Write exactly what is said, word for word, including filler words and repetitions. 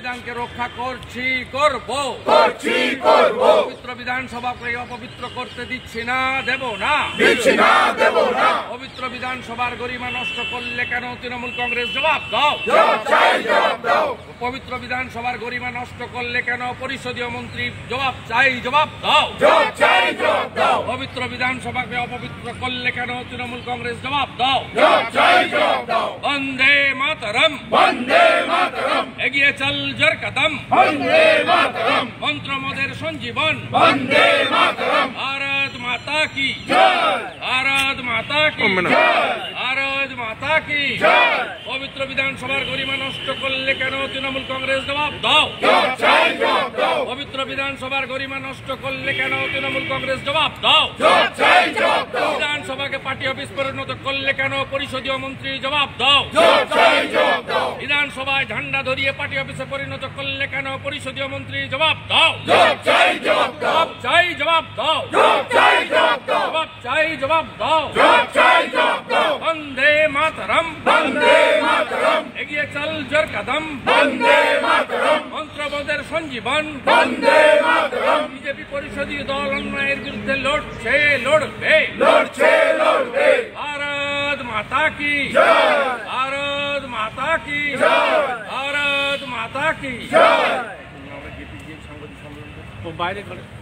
সংবিধানকে রক্ষা করছি, করব করছি করব পবিত্র বিধানসভাকে অপবিত্র করতে দিচ্ছি না, দেব না দিচ্ছি না দেব না পবিত্র বিধানসভার গরিমা নষ্ট করলে কেন তৃণমূল কংগ্রেস জবাব দাও জবাব চাই জবাব দাও পবিত্র বিধানসভার গরিমা নষ্ট করলে কেন পরিষদীয় মন্ত্রী জবাব চাই জবাব দাও জবাব চাই জবাব দাও পবিত্র বিধানসভাকে অপবিত্র করলে কেন তৃণমূল কংগ্রেস জবাব দাও জবাব চাই জবাব দাও বন্দে মাতরম বন্দে মাতরম এগিয়ে চল জোর কদম বন্দে মাতরম মন্ত্র মোদের সঞ্জীবন বন্দে মাতরম ভারত মাতা কি জয় ভারত মাতা কি জয় ভারত মাতা কি জয় পবিত্র বিধানসভার গরিমা নষ্ট করলে কেন তৃণমূল কংগ্রেস জবাব দাও জবাব চাই জবাব দাও পবিত্র বিধানসভার গরিমা নষ্ট করলে কেন তৃণমূল কংগ্রেস জবাব দাও জবাব চাই জবাব দাও বিধানসভাকে পার্টি অফিস পরিণত করলে কেন পরিষদীয় মন্ত্রী জবাব দাও জবাব চাই জবাব দাও বিধানসভায় ঝান্ডা ধরিয়ে পার্টি অফিসে পরিণত করলে কেন পরিষদীয় মন্ত্রী জবাব দাও জবাব চাই জবাব দাও জবাব চাই জবাব দাও জবাব চাই জবাব দাও জবাব চাই জবাব দাও জবাব চাই জবাব দাও বন্দে মাতরম বন্দে মাতরম এগিয়ে চল জোর কদম বন্দে মাতরম মন্ত্রবোধের সঞ্জীবন বন্দে মাতরম বিজেপি পরিষদীয় দল অন্যায়ের বিরুদ্ধে লড়ছে লড়বে লড়ছে লড়বে ভারত মাতা কি জয় ভারত মাতা কি জয় ভারত মাতা কি জয় বাইরে করে